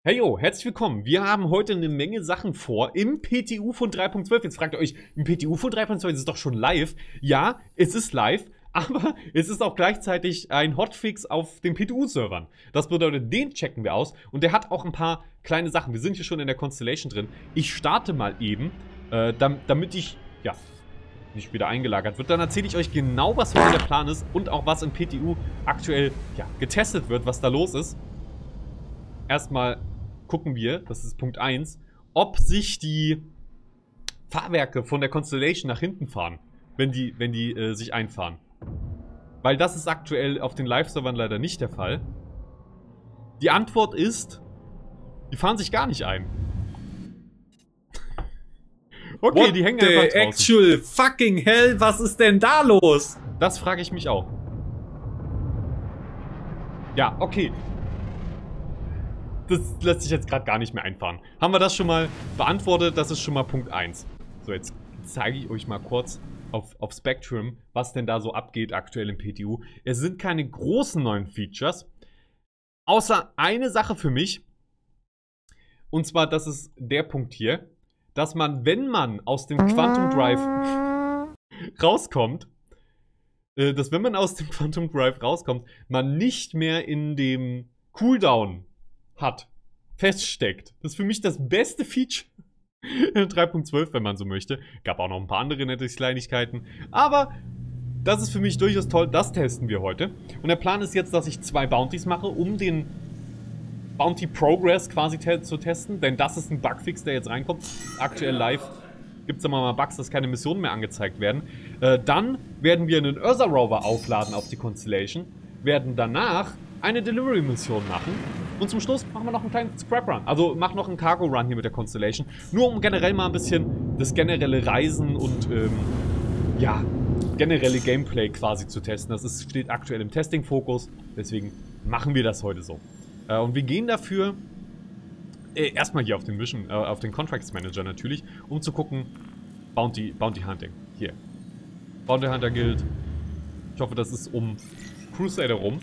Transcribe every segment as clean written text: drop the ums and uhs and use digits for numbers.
Heyo, herzlich willkommen. Wir haben heute eine Menge Sachen vor im PTU von 3.12. Jetzt fragt ihr euch, im PTU von 3.12 ist es doch schon live. Ja, es ist live, aber es ist auch gleichzeitig ein Hotfix auf den PTU-Servern. Das bedeutet, den checken wir aus und der hat auch ein paar kleine Sachen. Wir sind hier schon in der Constellation drin. Ich starte mal eben, damit ich, ja, nicht wieder eingelagert wird. Dann erzähle ich euch genau, was heute der Plan ist und auch was im PTU aktuell, ja, getestet wird, was da los ist. Erstmal gucken wir, das ist Punkt 1, ob sich die Fahrwerke von der Constellation nach hinten fahren, wenn die sich einfahren. Weil das ist aktuell auf den Live-Servern leider nicht der Fall. Die Antwort ist, die fahren sich gar nicht ein. Okay, What die hängen einfach draußen. Actual fucking hell, was ist denn da los? Das frage ich mich auch. Ja, okay. Das lässt sich jetzt gerade gar nicht mehr einfahren. Haben wir das schon mal beantwortet? Das ist schon mal Punkt 1. So, jetzt zeige ich euch mal kurz auf Spectrum, was denn da so abgeht aktuell im PTU. Es sind keine großen neuen Features. Außer eine Sache für mich. Und zwar, das ist der Punkt hier. Dass man, wenn man aus dem Quantum Drive rauskommt, man nicht mehr in dem Cooldown feststeckt. Das ist für mich das beste Feature in 3.12, wenn man so möchte. Gab auch noch ein paar andere nette Kleinigkeiten. Aber das ist für mich durchaus toll. Das testen wir heute. Und der Plan ist jetzt, dass ich 2 Bounties mache, um den Bounty Progress quasi zu testen. Denn das ist ein Bugfix, der jetzt reinkommt. Aktuell live gibt es immer mal Bugs, dass keine Missionen mehr angezeigt werden. Dann werden wir einen Ursa Rover aufladen auf die Constellation. Werden danach eine Delivery-Mission machen. Und zum Schluss machen wir noch einen kleinen Scrap-Run. Also machen noch einen Cargo-Run hier mit der Constellation. Nur um generell mal ein bisschen das generelle Reisen und ja, generelle Gameplay quasi zu testen. Das steht aktuell im Testing-Fokus. Deswegen machen wir das heute so. Und wir gehen dafür erstmal hier auf den Mission, auf den Contracts Manager natürlich, um zu gucken, Bounty Hunting. Hier. Bounty Hunter Guild. Ich hoffe, das ist um Crusader rum.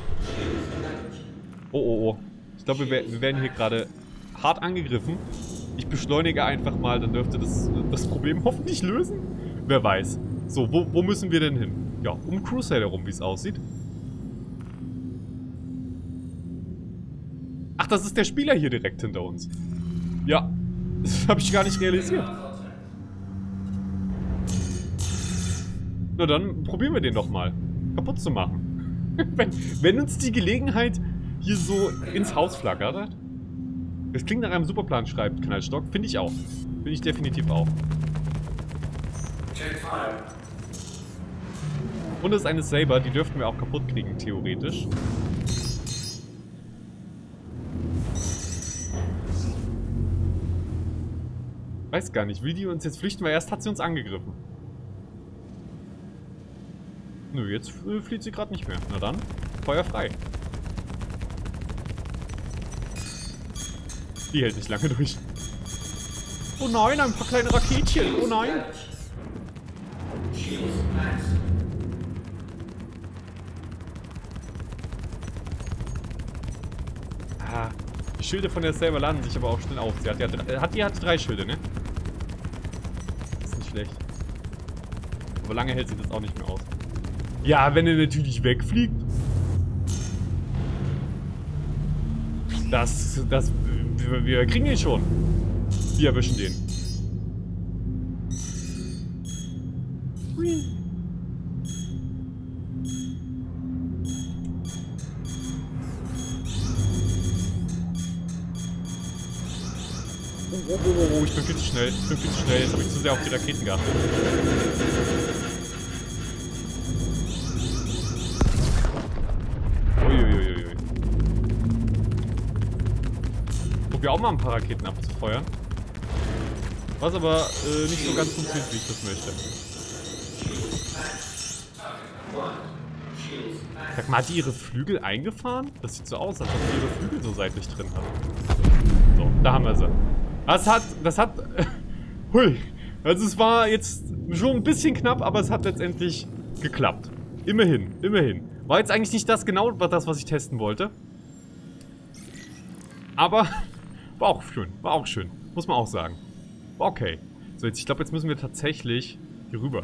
Oh. Ich glaube, wir werden hier gerade hart angegriffen. Ich beschleunige einfach mal, dann dürfte das Problem hoffentlich lösen. Wer weiß. So, wo müssen wir denn hin? Ja, um Crusader rum, wie es aussieht. Ach, das ist der Spieler hier direkt hinter uns. Ja, das habe ich gar nicht realisiert. Na dann probieren wir den doch mal kaputt zu machen. Wenn uns die Gelegenheit hier so ins Haus flackert. Das klingt nach einem Superplan, schreibt Knallstock. Finde ich auch. Finde ich definitiv auch. Und es ist eine Saber, die dürften wir auch kaputt kriegen, theoretisch. Weiß gar nicht, will die uns jetzt flüchten, weil erst hat sie uns angegriffen. Nö, jetzt flieht sie gerade nicht mehr. Na dann, Feuer frei. Die hält nicht lange durch. Oh nein, ein paar kleine Raketchen. Oh nein. Ah, die Schilde von der Saber laden sich aber auch schnell auf. Sie hat 3 Schilde, ne? Ist nicht schlecht. Aber lange hält sie das auch nicht mehr aus. Ja, wenn er natürlich wegfliegt. Wir kriegen ihn schon. Wir erwischen den. Hui. Oh, ich bin viel zu schnell. Jetzt habe ich zu sehr auf die Raketen geachtet. Uiuiuiui. Wir auch mal ein paar Raketen abzufeuern. Was aber nicht so ganz funktioniert, wie ich das möchte. Sag mal, hat die ihre Flügel eingefahren? Das sieht so aus, als ob sie ihre Flügel so seitlich drin hat. So, da haben wir sie. Das hat... Hui. Also es war jetzt schon ein bisschen knapp, aber es hat letztendlich geklappt. Immerhin. War jetzt eigentlich nicht das genau das, was ich testen wollte. Aber War auch schön, war auch schön. Muss man auch sagen. War okay. So, jetzt, ich glaube, jetzt müssen wir tatsächlich hier rüber.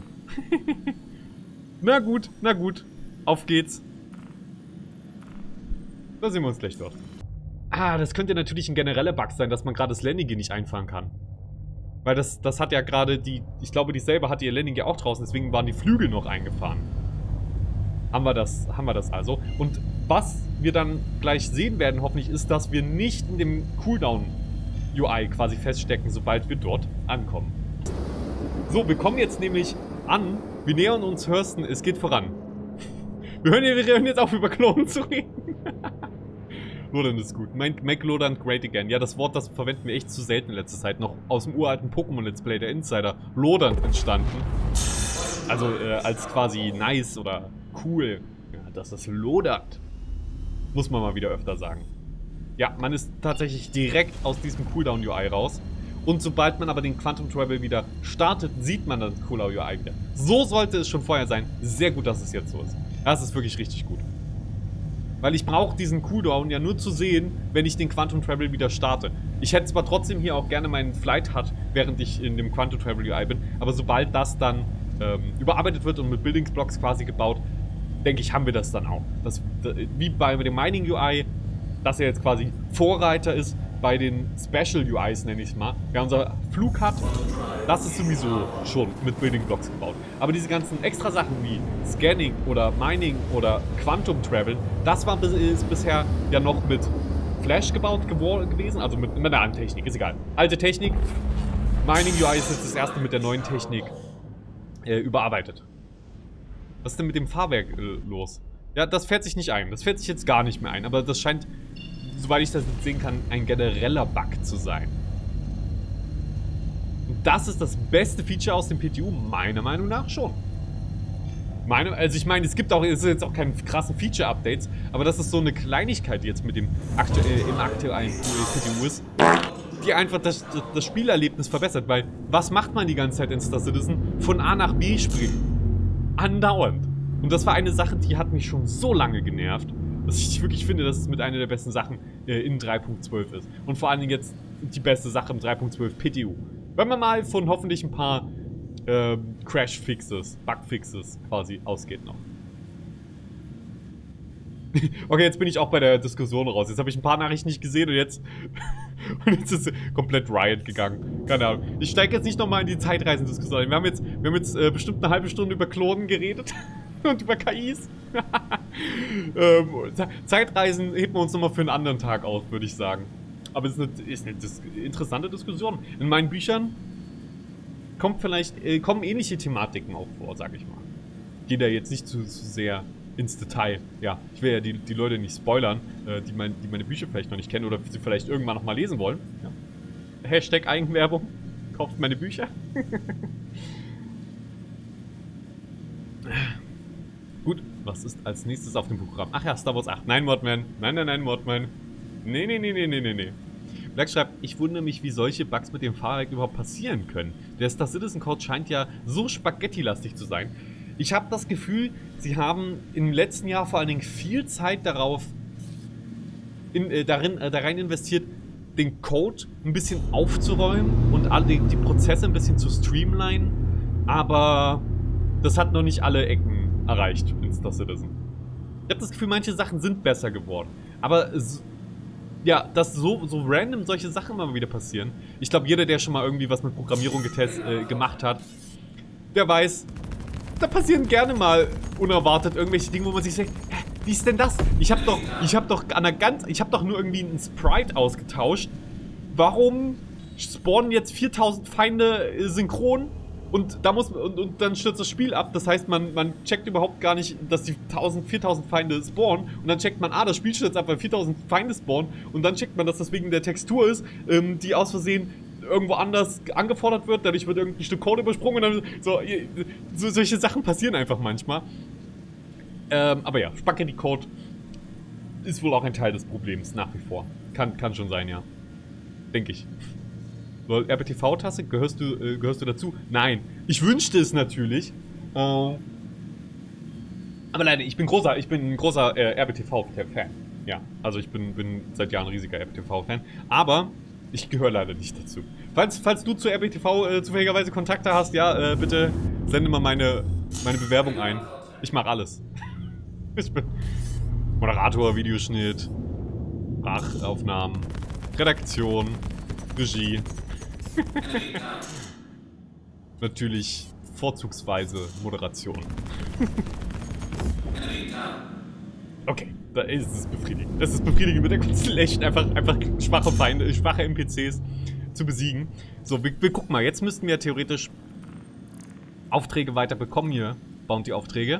Na gut, na gut. Auf geht's. Da sehen wir uns gleich dort. Ah, das könnte natürlich ein genereller Bug sein, dass man gerade das Landing nicht einfahren kann. Weil das hat ja gerade die... Ich glaube, die selber hatte ihr Landing ja auch draußen, deswegen waren die Flügel noch eingefahren. Haben wir das also. Und was wir dann gleich sehen werden, hoffentlich, ist, dass wir nicht in dem Cooldown-UI quasi feststecken, sobald wir dort ankommen. So, wir kommen jetzt nämlich an. Wir nähern uns Hurston, es geht voran. Wir hören jetzt auf, über Klonen zu reden. Lodern ist gut. Make Lodern great again. Ja, das Wort, das verwenden wir echt zu selten in letzter Zeit. Noch aus dem uralten Pokémon-Let's Play, der Insider. Lodern entstanden. Also als quasi nice oder cool. Ja, dass das lodert. Muss man mal wieder öfter sagen. Ja, man ist tatsächlich direkt aus diesem Cooldown-UI raus. Und sobald man aber den Quantum Travel wieder startet, sieht man das Cooldown-UI wieder. So sollte es schon vorher sein. Sehr gut, dass es jetzt so ist. Das ist wirklich richtig gut. Weil ich brauche diesen Cooldown ja nur zu sehen, wenn ich den Quantum Travel wieder starte. Ich hätte zwar trotzdem hier auch gerne meinen Flight Hut, während ich in dem Quantum Travel UI bin, aber sobald das dann überarbeitet wird und mit Buildings Blocks quasi gebaut, denke ich, haben wir das dann auch. Wie bei dem Mining UI, dass er jetzt quasi Vorreiter ist bei den Special UIs, nenne ich es mal. Ja, unser Flug hat, das ist sowieso schon mit Building Blocks gebaut. Aber diese ganzen extra Sachen wie Scanning oder Mining oder Quantum Travel, das ist bisher ja noch mit Flash gebaut gewesen, also mit einer anderen Technik, ist egal. Alte Technik, Mining UI ist jetzt das erste mit der neuen Technik überarbeitet. Was ist denn mit dem Fahrwerk los? Ja, das fährt sich nicht ein. Das fährt sich jetzt gar nicht mehr ein. Aber das scheint, soweit ich das jetzt sehen kann, ein genereller Bug zu sein. Und das ist das beste Feature aus dem PTU, meiner Meinung nach schon. Also ich meine, es ist jetzt auch keine krassen Feature-Updates, aber das ist so eine Kleinigkeit, die jetzt mit dem im aktuellen PTU ist, die einfach das Spielerlebnis verbessert, weil was macht man die ganze Zeit in Star Citizen? Von A nach B springen. Andauernd. Und das war eine Sache, die hat mich schon so lange genervt, dass ich wirklich finde, dass es mit einer der besten Sachen in 3.12 ist. Und vor allen Dingen jetzt die beste Sache im 3.12 PTU. Wenn man mal von hoffentlich ein paar Crash-Fixes, Bug-Fixes quasi ausgeht noch. Okay, jetzt bin ich auch bei der Diskussion raus. Jetzt habe ich ein paar Nachrichten nicht gesehen und jetzt ist komplett Riot gegangen. Keine Ahnung. Ich steige jetzt nicht nochmal in die Zeitreisendiskussion. Wir haben jetzt bestimmt eine halbe Stunde über Klonen geredet und über KIs. Zeitreisen heben wir uns nochmal für einen anderen Tag auf, würde ich sagen. Aber es ist eine interessante Diskussion. In meinen Büchern kommen ähnliche Thematiken auch vor, sage ich mal. Gehe da jetzt nicht zu sehr ins Detail. Ja, ich will ja die Leute nicht spoilern, die meine Bücher vielleicht noch nicht kennen oder sie vielleicht irgendwann noch mal lesen wollen. Ja. Hashtag Eigenwerbung. Kauft meine Bücher. Gut, was ist als nächstes auf dem Programm? Ach ja, Star Wars 8. Nein, Modman. Nein, Modman. Nee. Black schreibt, ich wundere mich, wie solche Bugs mit dem Fahrwerk überhaupt passieren können. Der Star Citizen Code scheint ja so spaghetti-lastig zu sein. Ich habe das Gefühl, sie haben im letzten Jahr vor allen Dingen viel Zeit da rein investiert, den Code ein bisschen aufzuräumen und die Prozesse ein bisschen zu streamlinen. Aber das hat noch nicht alle Ecken erreicht in Star Citizen. Ich habe das Gefühl, manche Sachen sind besser geworden. Aber ja, dass so random solche Sachen mal wieder passieren. Ich glaube, jeder, der schon mal irgendwie was mit Programmierung gemacht hat, der weiß, da passieren gerne mal unerwartet irgendwelche Dinge, wo man sich sagt, hä, wie ist denn das? Ich hab doch nur irgendwie einen Sprite ausgetauscht. Warum spawnen jetzt 4000 Feinde synchron? Und dann stürzt das Spiel ab. Das heißt, man checkt überhaupt gar nicht, dass die 4000 Feinde spawnen. Und dann checkt man, das Spiel stürzt ab, weil 4000 Feinde spawnen. Und dann checkt man, dass das wegen der Textur ist, die aus Versehen irgendwo anders angefordert wird. Dadurch wird irgendein Stück Code übersprungen. Und dann solche Sachen passieren einfach manchmal. Aber ja, Spaghetti-Code ist wohl auch ein Teil des Problems, nach wie vor. Kann schon sein, ja. Denke ich. RBTV-Tasse, gehörst du dazu? Nein. Ich wünschte es natürlich. Aber leider, ich bin ein großer RBTV-Fan. Ja, also ich bin seit Jahren ein riesiger RBTV-Fan. Aber Ich gehöre leider nicht dazu. Falls du zu RBTV zufälligerweise Kontakte hast, ja, bitte sende mal meine Bewerbung ein. Ich mache alles. Ich bin Moderator, Videoschnitt, Sprachaufnahmen, Redaktion, Regie. Natürlich vorzugsweise Moderation. Okay, da ist es befriedigend. Es ist befriedigend, mit der Constellation einfach schwache Feinde, schwache NPCs zu besiegen. So, wir gucken mal. Jetzt müssten wir theoretisch Aufträge weiter bekommen hier. Bounty-Aufträge.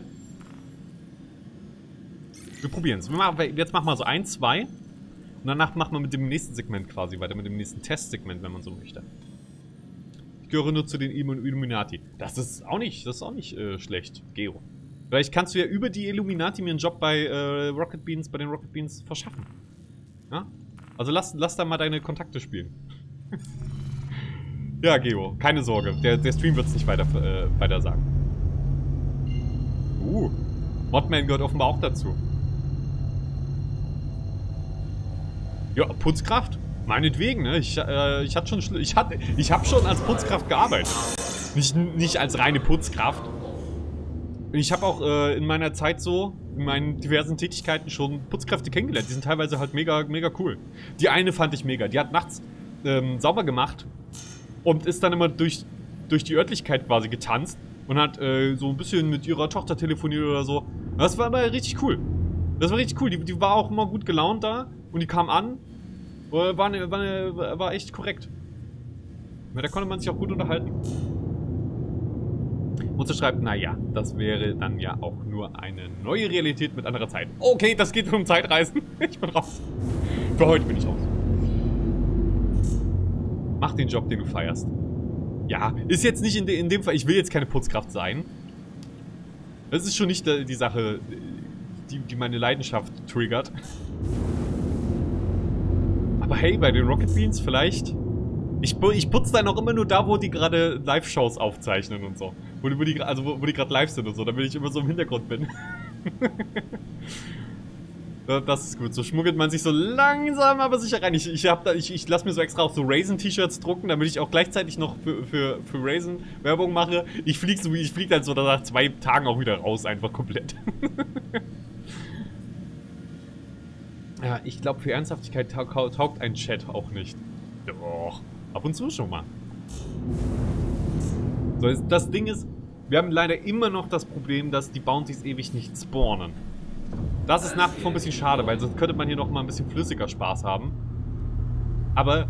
Wir probieren es. Jetzt machen wir so 1, 2. Und danach machen wir mit dem nächsten Segment quasi weiter. Mit dem nächsten Testsegment, wenn man so möchte. Ich gehöre nur zu den Illuminati. Das ist auch nicht schlecht, Gero. Vielleicht kannst du ja über die Illuminati mir einen Job bei den Rocket Beans verschaffen. Ja? Also lass da mal deine Kontakte spielen. Ja, Geo, keine Sorge. Der Stream wird es nicht weiter sagen. Modman gehört offenbar auch dazu. Ja, Putzkraft? Meinetwegen, ne? Ich habe schon als Putzkraft gearbeitet. Nicht als reine Putzkraft. Ich habe auch in meiner Zeit so, in meinen diversen Tätigkeiten schon Putzkräfte kennengelernt. Die sind teilweise halt mega cool. Die eine fand ich mega. Die hat nachts sauber gemacht und ist dann immer durch die Örtlichkeit quasi getanzt und hat so ein bisschen mit ihrer Tochter telefoniert oder so. Das war aber richtig cool. Das war richtig cool. Die war auch immer gut gelaunt da und die kam an. War echt korrekt. Ja, da konnte man sich auch gut unterhalten. Und so schreibt, naja, das wäre dann ja auch nur eine neue Realität mit anderer Zeit. Okay, das geht um Zeitreisen. Ich bin raus. Für heute bin ich raus. Mach den Job, den du feierst. Ja, ist jetzt nicht in dem Fall, ich will jetzt keine Putzkraft sein. Das ist schon nicht die Sache, die meine Leidenschaft triggert. Aber hey, bei den Rocket Beans vielleicht... Ich putze dann auch immer nur da, wo die gerade Live-Shows aufzeichnen und so. Wo die gerade live sind und so, damit ich immer so im Hintergrund bin. Das ist gut. So schmuggelt man sich so langsam aber sicher rein. Ich lasse mir so extra auch so Raisin-T-Shirts drucken, damit ich auch gleichzeitig noch für Raisin Werbung mache. Ich flieg dann so nach 2 Tagen auch wieder raus, einfach komplett. Ja, ich glaube, für Ernsthaftigkeit taugt ein Chat auch nicht. Doch. Ab und zu schon mal. So, das Ding ist, wir haben leider immer noch das Problem, dass die Bounties ewig nicht spawnen. Das ist nach wie vor ein bisschen schade, weil sonst könnte man hier noch mal ein bisschen flüssiger Spaß haben. Aber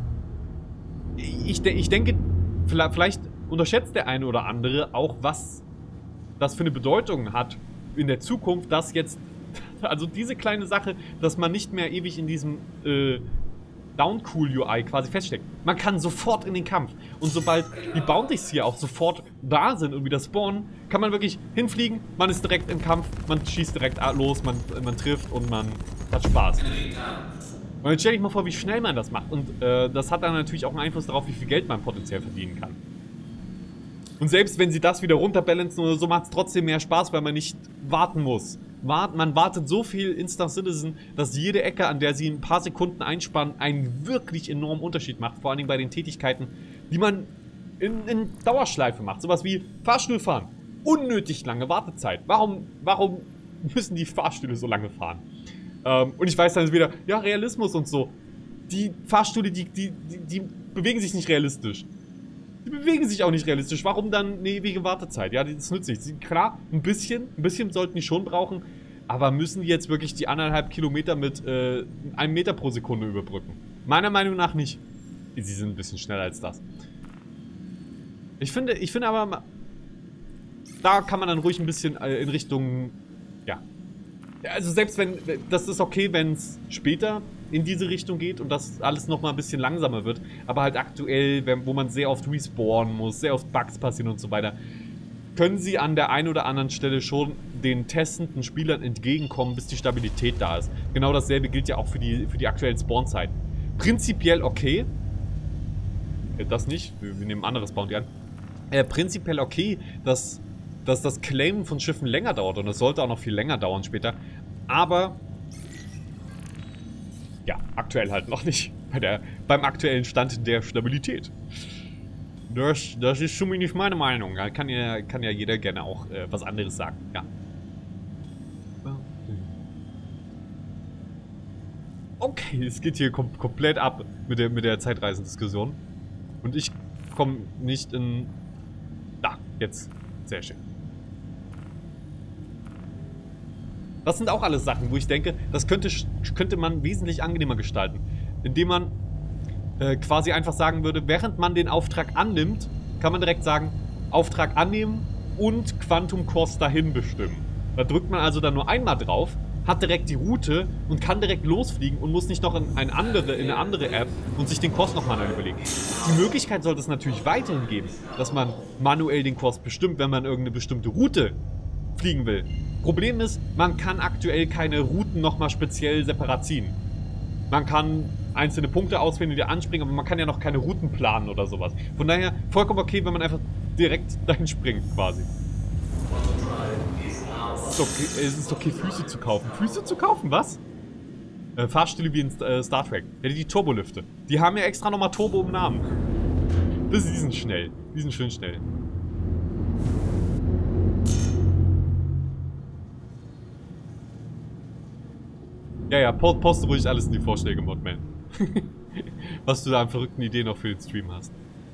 ich denke, vielleicht unterschätzt der eine oder andere auch, was das für eine Bedeutung hat in der Zukunft, dass jetzt, also diese kleine Sache, dass man nicht mehr ewig in diesem Down-Cool-UI quasi feststeckt. Man kann sofort in den Kampf. Und sobald die Bounties hier auch sofort da sind und wieder spawnen, kann man wirklich hinfliegen, man ist direkt im Kampf, man schießt direkt los, man trifft und man hat Spaß. Und jetzt stell dich mal vor, wie schnell man das macht. Und das hat dann natürlich auch einen Einfluss darauf, wie viel Geld man potenziell verdienen kann. Und selbst wenn sie das wieder runterbalancen oder so, macht es trotzdem mehr Spaß, weil man nicht warten muss. Man wartet so viel Instant Citizen, dass jede Ecke, an der sie ein paar Sekunden einspannen, einen wirklich enormen Unterschied macht. Vor allem bei den Tätigkeiten, die man in Dauerschleife macht. Sowas wie Fahrstuhl fahren. Unnötig lange Wartezeit. Warum müssen die Fahrstühle so lange fahren? Und ich weiß dann wieder, ja, Realismus und so. Die Fahrstühle, die bewegen sich nicht realistisch. Die bewegen sich auch nicht realistisch. Warum dann eine ewige Wartezeit? Ja, das nützt nichts. Klar, ein bisschen sollten die schon brauchen. Aber müssen die jetzt wirklich die 1,5 Kilometer mit 1 Meter pro Sekunde überbrücken? Meiner Meinung nach nicht. Sie sind ein bisschen schneller als das. Ich finde aber, da kann man dann ruhig ein bisschen in Richtung, ja. Also selbst wenn, das ist okay, wenn es später in diese Richtung geht und das alles nochmal ein bisschen langsamer wird. Aber halt aktuell, wo man sehr oft respawnen muss, sehr oft Bugs passieren und so weiter, können sie an der einen oder anderen Stelle schon den testenden Spielern entgegenkommen, bis die Stabilität da ist. Genau dasselbe gilt ja auch für die aktuellen Spawnzeiten. Prinzipiell okay. Das nicht, wir nehmen ein anderes Bounty an. Prinzipiell okay, dass das Claimen von Schiffen länger dauert und es sollte auch noch viel länger dauern später. Aber ja, aktuell halt noch nicht. Beim aktuellen Stand der Stabilität. Das ist schon nicht meine Meinung. Da kann ja jeder gerne auch was anderes sagen. Ja. Okay, es geht hier komplett ab mit der Zeitreisendiskussion. Und ich komme nicht in... Da, jetzt. Sehr schön. Das sind auch alles Sachen, wo ich denke, das könnte man wesentlich angenehmer gestalten. Indem man quasi einfach sagen würde, während man den Auftrag annimmt, kann man direkt sagen, Auftrag annehmen und Quantum Course dahin bestimmen. Da drückt man also dann nur einmal drauf, hat direkt die Route und kann direkt losfliegen und muss nicht noch in eine andere App und sich den Kurs nochmal überlegen. Die Möglichkeit sollte es natürlich weiterhin geben, dass man manuell den Kurs bestimmt, wenn man irgendeine bestimmte Route fliegen will. Problem ist, man kann aktuell keine Routen nochmal speziell separat ziehen. Man kann einzelne Punkte auswählen und die anspringen, aber man kann ja noch keine Routen planen oder sowas. Von daher vollkommen okay, wenn man einfach direkt dahin springt quasi. Es ist okay, Füße zu kaufen. Füße zu kaufen, was? Fahrstühle wie in Star Trek. Ja, die Turbolifte. Die haben ja extra nochmal Turbo im Namen. Die sind schnell. Die sind schön schnell. Ja, poste ruhig alles in die Vorschläge, Modman. Was du da an verrückten Ideen noch für den Stream hast.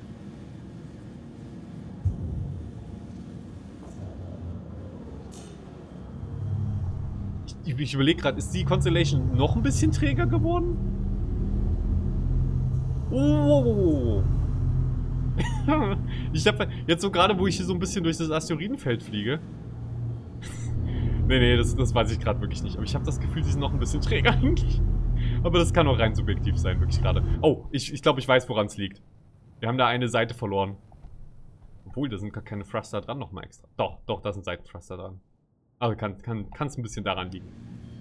Ich überlege gerade, ist die Constellation noch ein bisschen träger geworden? Oh. Ich habe jetzt so gerade, wo ich hier so ein bisschen durch das Asteroidenfeld fliege. Nee, das weiß ich gerade wirklich nicht. Aber ich habe das Gefühl, sie sind noch ein bisschen träger eigentlich. Aber das kann auch rein subjektiv sein, wirklich gerade. Oh, ich glaube, ich weiß, woran es liegt. Wir haben da eine Seite verloren. Obwohl, da sind gar keine Thruster dran nochmal extra. Doch, da sind Seitenthruster dran. Aber kann es ein bisschen daran liegen.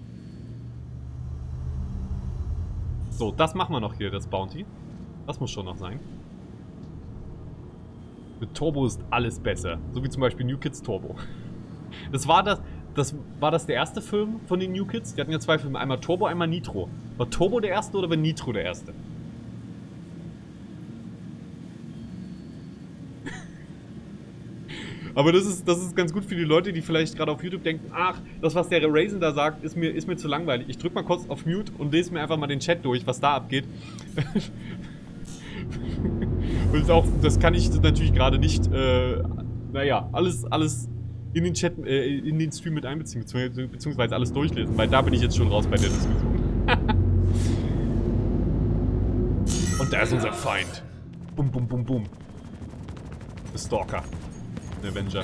So, das machen wir noch hier, das Bounty. Das muss schon noch sein. Mit Turbo ist alles besser. So wie zum Beispiel New Kids Turbo. War das der erste Film von den New Kids? Die hatten ja zwei Filme, einmal Turbo, einmal Nitro. War Turbo der erste oder war Nitro der erste? Aber das ist ganz gut für die Leute, die vielleicht gerade auf YouTube denken, ach, das, was der Raisin da sagt, ist mir zu langweilig. Ich drück mal kurz auf Mute und lese mir einfach mal den Chat durch, was da abgeht. Und auch, das kann ich natürlich gerade nicht, naja, alles in den Chat, in den Stream mit einbeziehen, beziehungsweise alles durchlesen, weil da bin ich jetzt schon raus bei der Diskussion. Und da ist unser Feind. Bum, bum, bum, bum. The Stalker. Avenger.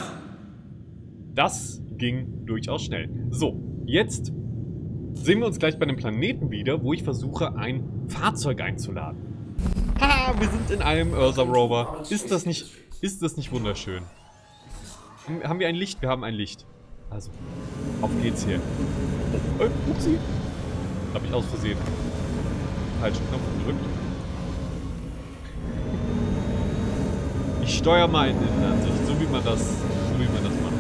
Das ging durchaus schnell. So, jetzt sehen wir uns gleich bei dem Planeten wieder, wo ich versuche, ein Fahrzeug einzuladen. Haha, wir sind in einem Ursa Rover. Ist das nicht wunderschön? Haben wir ein Licht? Wir haben ein Licht. Also, auf geht's hier. Oh, upsie. Hab ich aus Versehen falschen Knopf gedrückt. Ich steuere mal in Innenansicht, so wie man das macht.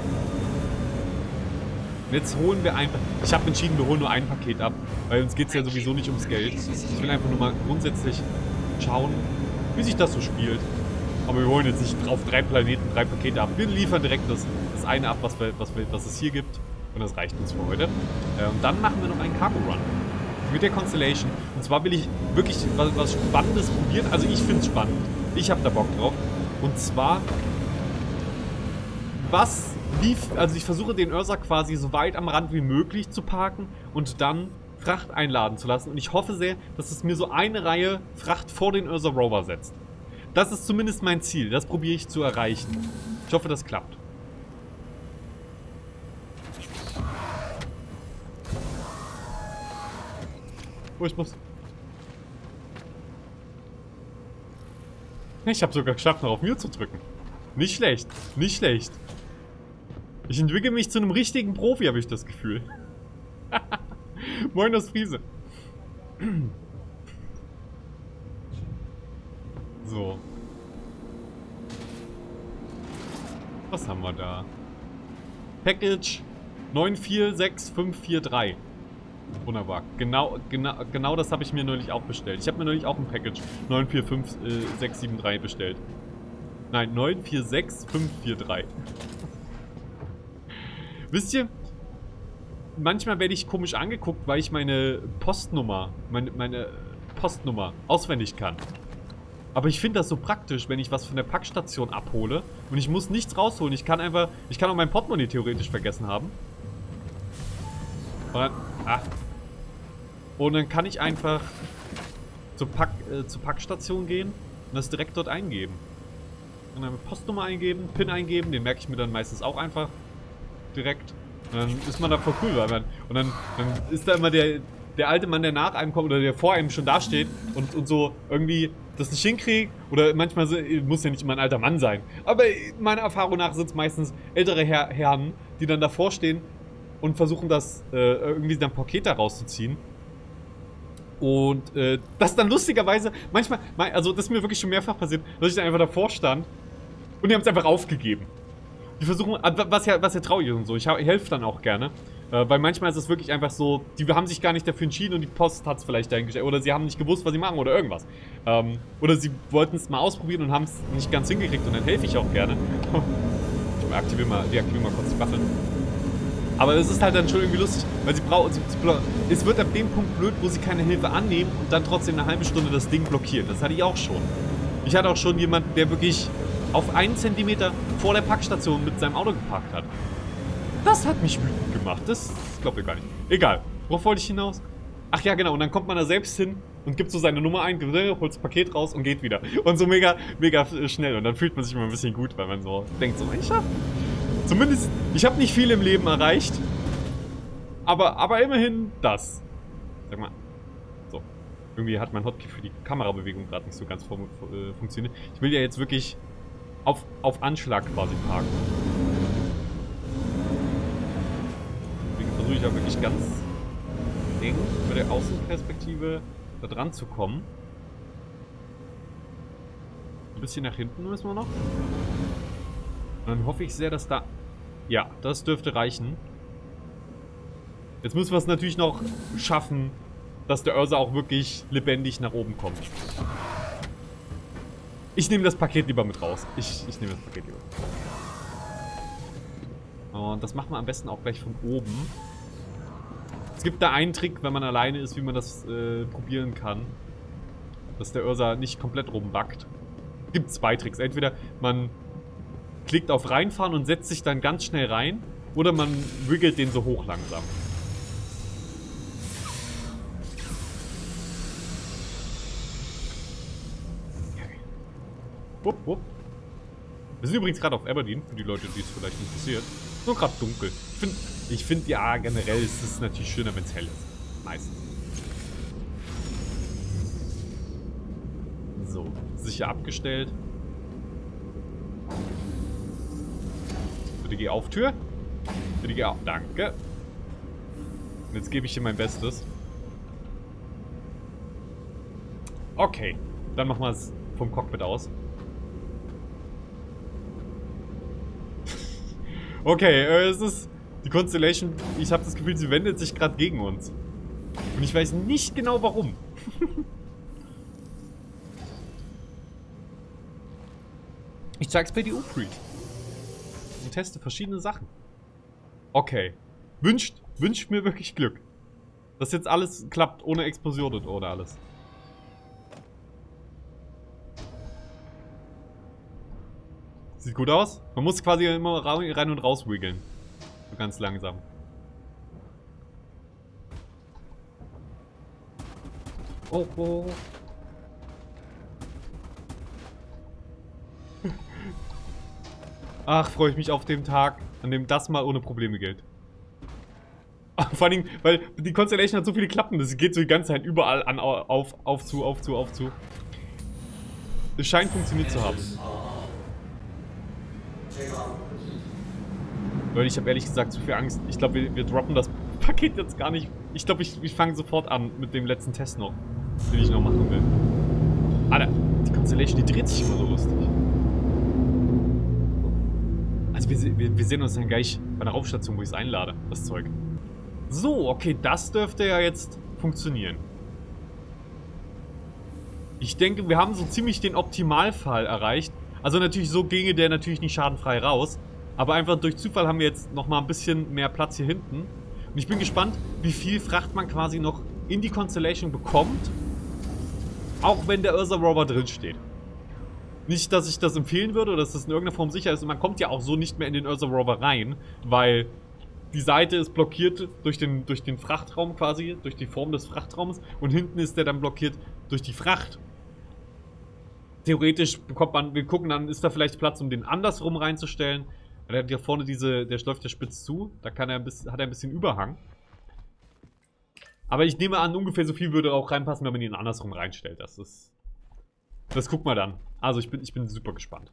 Und jetzt holen wir einfach... Ich habe entschieden, wir holen nur ein Paket ab, weil uns geht es ja sowieso nicht ums Geld. Ich will einfach nur mal grundsätzlich schauen, wie sich das so spielt. Aber wir holen jetzt nicht auf 3 Planeten 3 Pakete ab. Wir liefern direkt das eine ab, was es hier gibt. Und das reicht uns für heute. Und dann machen wir noch einen Cargo Run. Mit der Constellation. Und zwar will ich wirklich was Spannendes probieren. Also ich finde es spannend. Ich habe da Bock drauf. Und zwar, also ich versuche den Ursa quasi so weit am Rand wie möglich zu parken und dann Fracht einladen zu lassen. Und ich hoffe sehr, dass es mir so eine Reihe Fracht vor den Ursa Rover setzt. Das ist zumindest mein Ziel. Das probiere ich zu erreichen. Ich hoffe, das klappt. Oh, ich muss... Ich habe sogar geschafft, noch auf Mute zu drücken. Nicht schlecht. Nicht schlecht. Ich entwickle mich zu einem richtigen Profi, habe ich das Gefühl. Moin aus Friese. So. Was haben wir da? Package 946543. Wunderbar. Genau das habe ich mir neulich auch bestellt. Ich habe mir neulich auch ein Package 945673 bestellt. Nein, 946543. Wisst ihr, manchmal werde ich komisch angeguckt, weil ich meine Postnummer, meine Postnummer auswendig kann. Aber ich finde das so praktisch, wenn ich was von der Packstation abhole und ich muss nichts rausholen. Ich kann auch mein Portemonnaie theoretisch vergessen haben. Und dann kann ich einfach zur Packstation gehen und das direkt dort eingeben. Und dann eine Postnummer eingeben, PIN eingeben, den merke ich mir dann meistens auch einfach direkt. Und dann ist man da voll cool, weil dann ist da immer der alte Mann, der nach einem kommt oder der vor einem schon dasteht und so irgendwie das nicht hinkriegt. Oder manchmal muss ja nicht immer ein alter Mann sein. Aber meiner Erfahrung nach sind es meistens ältere Herren, die dann davor stehen und versuchen das irgendwie dann Paket da rauszuziehen. Und das dann lustigerweise, manchmal, also das ist mir wirklich schon mehrfach passiert, dass ich dann einfach davor stand und die haben es einfach aufgegeben. Die versuchen, was ja traurig ist und so, ich helfe dann auch gerne. Weil manchmal ist es wirklich einfach so, die haben sich gar nicht dafür entschieden und die Post hat es vielleicht dahingestellt. Oder sie haben nicht gewusst, was sie machen oder irgendwas. Oder sie wollten es mal ausprobieren und haben es nicht ganz hingekriegt und dann helfe ich auch gerne. Ich deaktiviere mal kurz die Waffe. Aber es ist halt dann schon irgendwie lustig, weil es wird ab dem Punkt blöd, wo sie keine Hilfe annehmen und dann trotzdem eine halbe Stunde das Ding blockieren. Das hatte ich auch schon. Ich hatte auch schon jemanden, der wirklich auf 1 Zentimeter vor der Packstation mit seinem Auto geparkt hat. Das hat mich wütend gemacht. Das glaubt ihr gar nicht. Egal. Worauf wollte ich hinaus? Ach ja, genau. Und dann kommt man da selbst hin und gibt so seine Nummer ein, holt das Paket raus und geht wieder. Und so mega schnell. Und dann fühlt man sich immer ein bisschen gut, weil man so denkt, so, ich hab zumindest, ich habe nicht viel im Leben erreicht. Aber immerhin das. Sag mal. So. Irgendwie hat mein Hotkey für die Kamerabewegung gerade nicht so ganz funktioniert. Ich will ja jetzt wirklich auf Anschlag quasi parken. Deswegen versuche ich ja wirklich ganz eng mit der Außenperspektive da dran zu kommen. Ein bisschen nach hinten müssen wir noch. Und dann hoffe ich sehr, dass da... Ja, das dürfte reichen. Jetzt müssen wir es natürlich noch schaffen, dass der Ursa auch wirklich lebendig nach oben kommt. Ich nehme das Paket lieber mit raus. Ich nehme das Paket lieber. Und das machen wir am besten auch gleich von oben. Es gibt da einen Trick, wenn man alleine ist, wie man das probieren kann. Dass der Ursa nicht komplett rumbackt. Es gibt 2 Tricks. Entweder man klickt auf reinfahren und setzt sich dann ganz schnell rein. Oder man wiggelt den so hoch langsam. Wupp, wupp. Wir sind übrigens gerade auf Aberdeen, für die Leute, die es vielleicht interessiert. Nur gerade dunkel. Ich finde, ja, generell ist es natürlich schöner, wenn es hell ist. Meistens. So, sicher abgestellt. Bitte geh auf Tür. Bitte geh auf. Danke. Und jetzt gebe ich dir mein Bestes. Okay. Dann machen wir es vom Cockpit aus. Okay, es ist die Constellation, ich habe das Gefühl, sie wendet sich gerade gegen uns. Und ich weiß nicht genau warum. Ich zeig's per DU-Pread. Und teste verschiedene Sachen. Okay. Wünscht mir wirklich Glück. Dass jetzt alles klappt, ohne Explosion und ohne alles. Sieht gut aus. Man muss quasi immer rein und raus wiggeln. So ganz langsam. Oh, oh. Ach, freue ich mich auf den Tag, an dem das mal ohne Probleme gilt. Vor allem, weil die Constellation hat so viele Klappen, das geht so die ganze Zeit überall an, auf, zu. Es scheint funktioniert zu haben. Leute, ich habe ehrlich gesagt zu viel Angst. Ich glaube, wir droppen das Paket jetzt gar nicht. Ich glaube, ich fange sofort an mit dem letzten Test noch, den ich noch machen will. Alter, die Constellation, die dreht sich immer so lustig. Also wir sehen uns dann gleich bei der Raumstation, wo ich es einlade, das Zeug. So, okay, das dürfte ja jetzt funktionieren. Ich denke, wir haben so ziemlich den Optimalfall erreicht. Also natürlich, so ginge der natürlich nicht schadenfrei raus. Aber einfach durch Zufall haben wir jetzt nochmal ein bisschen mehr Platz hier hinten. Und ich bin gespannt, wie viel Fracht man quasi noch in die Constellation bekommt. Auch wenn der Ursa Rover drin steht. Nicht, dass ich das empfehlen würde oder dass das in irgendeiner Form sicher ist. Und man kommt ja auch so nicht mehr in den Ursa Rover rein, weil die Seite ist blockiert durch den Frachtraum quasi, durch die Form des Frachtraums. Und hinten ist der dann blockiert durch die Fracht. Theoretisch bekommt man, wir gucken dann, ist da vielleicht Platz, um den andersrum reinzustellen. Der hat ja vorne der läuft ja spitz zu. Da hat er ein bisschen Überhang. Aber ich nehme an, ungefähr so viel würde auch reinpassen, wenn man ihn andersrum reinstellt. Das gucken wir dann. Also ich bin super gespannt.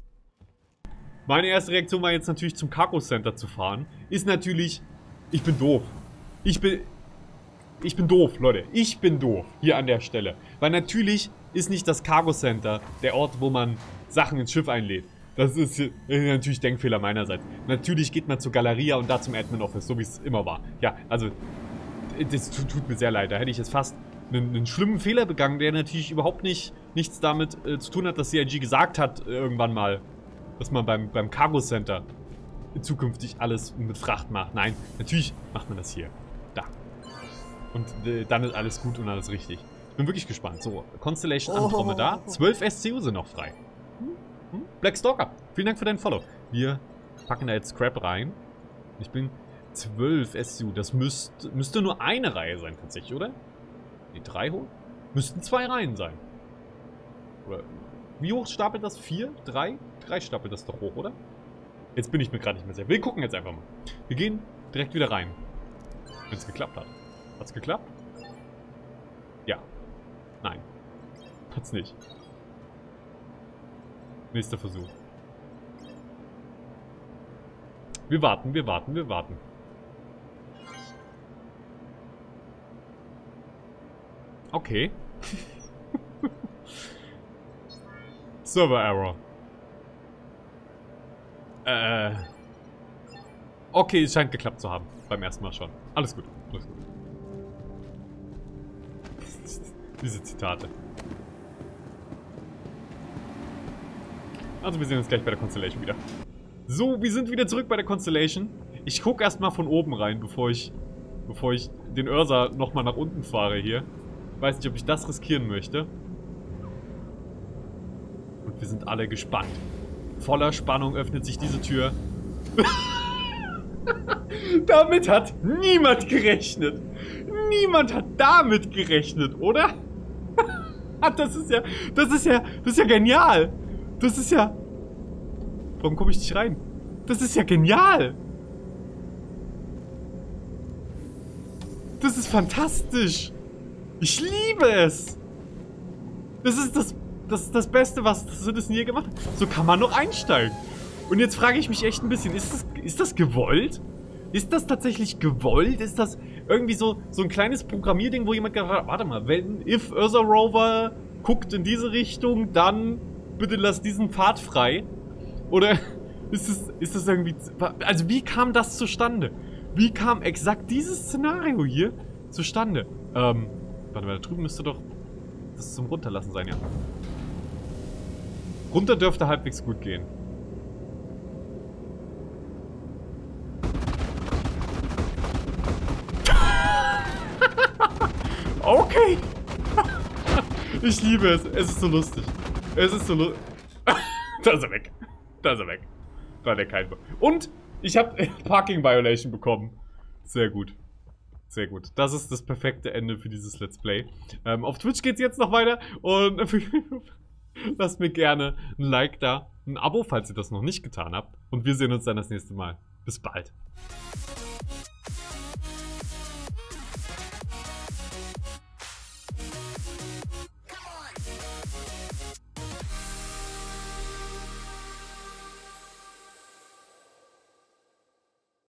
Meine erste Reaktion war jetzt natürlich zum Cargo Center zu fahren. Ist natürlich, ich bin doof. Ich bin doof, Leute. Ich bin doof hier an der Stelle. Weil natürlich ist nicht das Cargo Center der Ort, wo man Sachen ins Schiff einlädt. Das ist natürlich Denkfehler meinerseits. Natürlich geht man zur Galeria und da zum Admin Office, so wie es immer war. Ja, also, das tut mir sehr leid. Da hätte ich jetzt fast einen schlimmen Fehler begangen, der natürlich überhaupt nichts damit zu tun hat, dass CIG gesagt hat irgendwann mal, dass man beim Cargo Center zukünftig alles mit Fracht macht. Nein, natürlich macht man das hier. Da. Und dann ist alles gut und alles richtig. Ich bin wirklich gespannt. So, Constellation Andromeda. 12 SCU sind noch frei. Black Stalker, vielen Dank für deinen Follow. Wir packen da jetzt Scrap rein. Ich bin 12 SCU. Das müsste nur eine Reihe sein tatsächlich, oder? Die 3 hoch? Müssten 2 Reihen sein. Oder wie hoch stapelt das? 4? 3? 3 stapelt das doch hoch, oder? Jetzt bin ich mir gerade nicht mehr sicher. Wir gucken jetzt einfach mal. Wir gehen direkt wieder rein. Wenn es geklappt hat. Hat's geklappt? Ja. Nein. Hat's nicht. Nächster Versuch. Wir warten, wir warten, wir warten. Okay. Server Error. Okay, es scheint geklappt zu haben. Beim ersten Mal schon. Alles gut, alles gut. Diese Zitate. Also wir sehen uns gleich bei der Constellation wieder. So, wir sind wieder zurück bei der Constellation. Ich gucke erstmal von oben rein, bevor ich den Ursa nochmal nach unten fahre hier. Ich weiß nicht, ob ich das riskieren möchte. Und wir sind alle gespannt. Voller Spannung öffnet sich diese Tür. Damit hat niemand gerechnet. Niemand hat damit gerechnet, oder? Das ist ja genial. Das ist ja... Warum komme ich nicht rein? Das ist ja genial. Das ist fantastisch. Ich liebe es. Das ist das Beste, was Citizen je gemacht hat. So kann man noch einsteigen. Und jetzt frage ich mich echt ein bisschen, ist das gewollt? Ist das tatsächlich gewollt? Ist das irgendwie so ein kleines Programmierding, wo jemand gesagt hat, warte mal, wenn if Ursa Rover guckt in diese Richtung, dann bitte lass diesen Pfad frei? Oder ist das irgendwie... Also wie kam das zustande? Wie kam exakt dieses Szenario hier zustande? Warte mal, da drüben müsste doch das zum Runterlassen sein, ja. Runter dürfte halbwegs gut gehen. Okay. Ich liebe es. Es ist so lustig. Es ist so lustig. Da ist er weg. Da ist er weg. War der kein... Und ich habe Parking Violation bekommen. Sehr gut. Sehr gut. Das ist das perfekte Ende für dieses Let's Play. Auf Twitch geht's jetzt noch weiter. Und lasst mir gerne ein Like da. Ein Abo, falls ihr das noch nicht getan habt. Und wir sehen uns dann das nächste Mal. Bis bald.